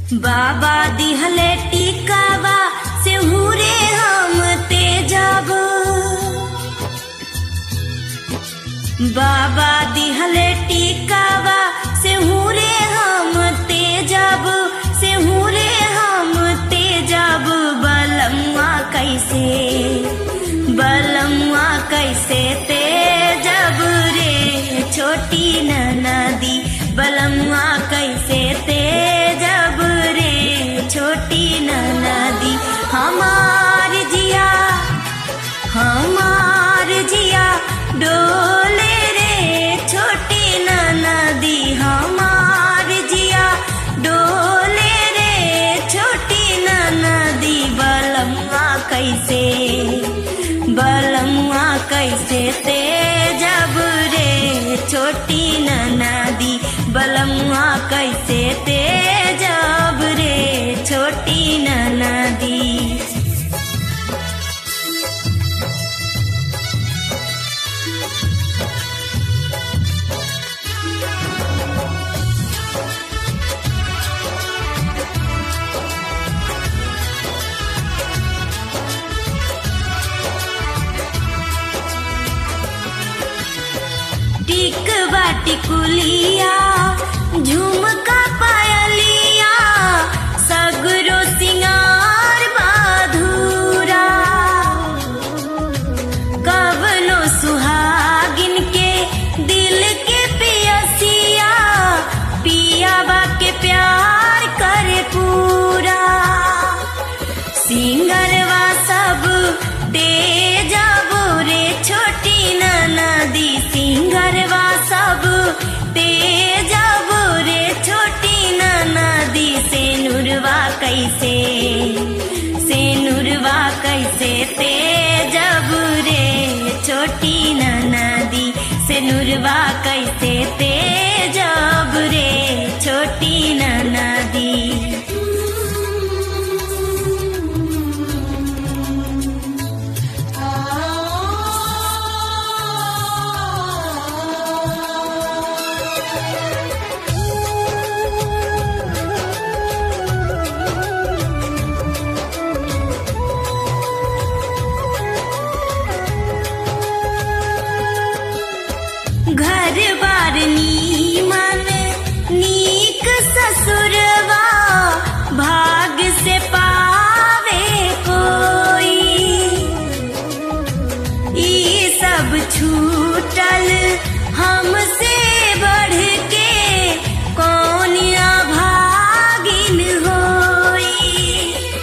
बाबा दिहले टिकावा से हुरे हम तेजब, बाबा दिहले टिकावा से हुरे हम तेजब, से हुरे हम तेजब। बलम्मा कैसे, बलम्मा कैसे तेजब रे छोटी ननदी, बलम्मा कैसे तेजब रे छोटी ननदी। हमार जिया, हमार जिया डोले रे छोटी ननदी, हमार जिया डोले रे छोटी ननदी। बलम्मा कैसे, बलम्मा कैसे तेजब रे छोटी ननदी, बलम्मा कैसे तेजब रे छोटी ननदी। टिकवा टिकुलिया झुमका पायलिया सगरो सिंगार बाधुरा, कवनो सुहागिन के दिल के पियसिया पियावा के प्यार करे पूरा। सिंगरवा सब तेजब रे छोटी ननदी, सिंगरवा सब तेजब रे छोटी ननदी। सेनुरवा कैसे, सेनुरवा कैसे तेजब रे छोटी ननदी, सेनुरवा कैसे तेजब रे छोटी ननदी। घर बार नीमन नीक ससुरवा भाग से पावे कोई, ई सब छूटल हमसे बढ़ के कौन अभागिन होई।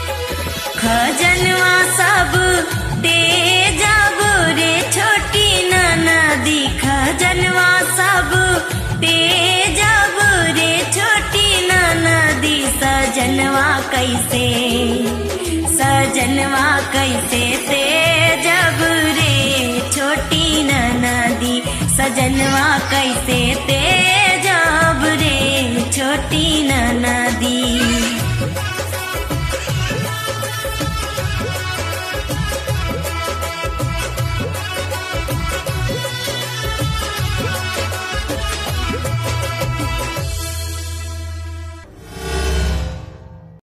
खजनवा सब तेजब रे छोटी ननदी, खजनवा सब तेजब रे छोटी ननदी। सजनवा कैसे, सजनवा कैसे तेजब रे छोटी ननदी, सजनवा कैसे तेजब